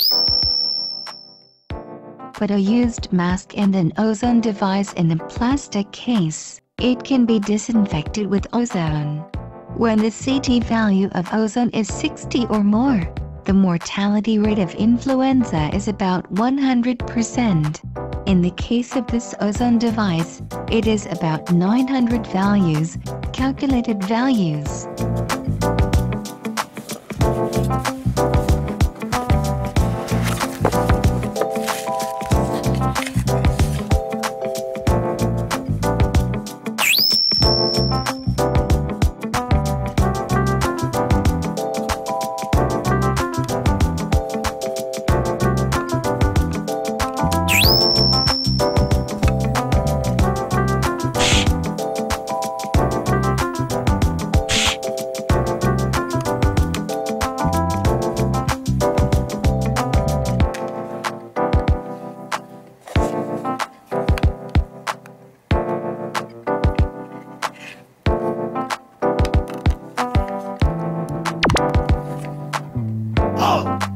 Put a used mask and an ozone device in a plastic case. It can be disinfected with ozone. When the CT value of ozone is 60 or more, the mortality rate of influenza is about 100%. In the case of this ozone device, it is about 900 values, calculated values. Oh!